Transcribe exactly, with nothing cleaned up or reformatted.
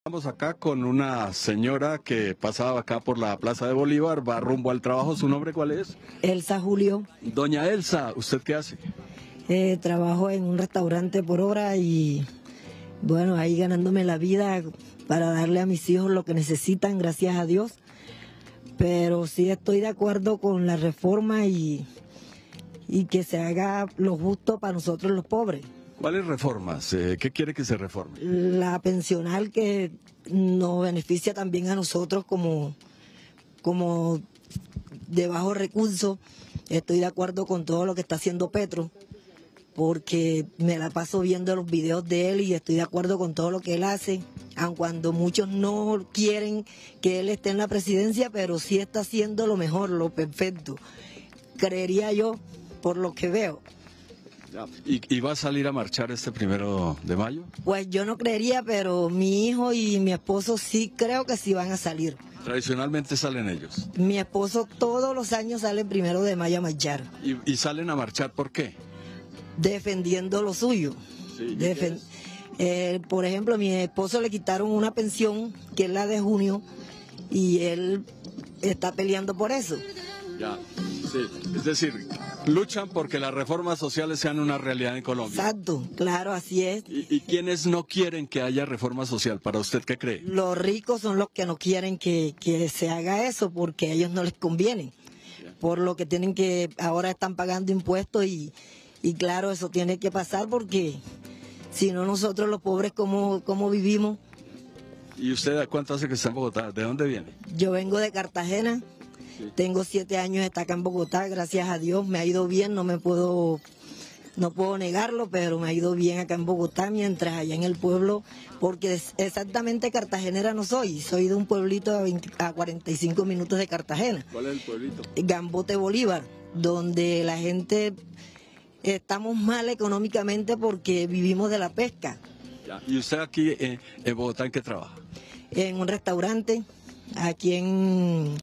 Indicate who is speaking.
Speaker 1: Estamos acá con una señora que pasaba acá por la Plaza de Bolívar, va rumbo al trabajo. ¿Su nombre cuál es?
Speaker 2: Elsa Julio.
Speaker 1: Doña Elsa, ¿usted qué hace?
Speaker 2: Eh, trabajo en un restaurante por hora y bueno, ahí ganándome la vida para darle a mis hijos lo que necesitan, gracias a Dios. Pero sí estoy de acuerdo con la reforma y, y que se haga lo justo para nosotros los pobres.
Speaker 1: ¿Cuáles reformas? Eh, ¿Qué quiere que se reforme?
Speaker 2: La pensional que nos beneficia también a nosotros como, como de bajos recursos. Estoy de acuerdo con todo lo que está haciendo Petro, porque me la paso viendo los videos de él y estoy de acuerdo con todo lo que él hace, aun cuando muchos no quieren que él esté en la presidencia, pero sí está haciendo lo mejor, lo perfecto. Creería yo, por lo que veo.
Speaker 1: ¿Y, ¿Y va a salir a marchar este primero de mayo?
Speaker 2: Pues yo no creería, pero mi hijo y mi esposo sí creo que sí van a salir.
Speaker 1: Tradicionalmente salen ellos.
Speaker 2: Mi esposo todos los años sale el primero de mayo a marchar.
Speaker 1: ¿Y, y salen a marchar por qué?
Speaker 2: Defendiendo lo suyo.
Speaker 1: Sí,
Speaker 2: Defen eh, por ejemplo, a mi esposo le quitaron una pensión, que es la de junio, y él está peleando por eso.
Speaker 1: Ya, sí. Es decir, luchan porque las reformas sociales sean una realidad en Colombia.
Speaker 2: Exacto, claro, así es.
Speaker 1: ¿Y, y quiénes no quieren que haya reforma social? ¿Para usted qué cree?
Speaker 2: Los ricos son los que no quieren que, que se haga eso porque a ellos no les conviene. Por lo que tienen que, ahora están pagando impuestos y, y claro, eso tiene que pasar porque si no nosotros los pobres, ¿cómo, cómo vivimos?
Speaker 1: ¿Y usted cuánto hace que está en Bogotá? ¿De dónde viene?
Speaker 2: Yo vengo de Cartagena. Tengo siete años está acá en Bogotá, gracias a Dios, me ha ido bien, no me puedo, no puedo negarlo, pero me ha ido bien acá en Bogotá, mientras allá en el pueblo, porque exactamente cartagenera no soy, soy de un pueblito a, veinte, a cuarenta y cinco minutos de Cartagena.
Speaker 1: ¿Cuál es el pueblito?
Speaker 2: Gambote Bolívar, donde la gente estamos mal económicamente porque vivimos de la pesca.
Speaker 1: Ya. ¿Y usted aquí eh, en Bogotá en qué trabaja?
Speaker 2: En un restaurante, aquí en...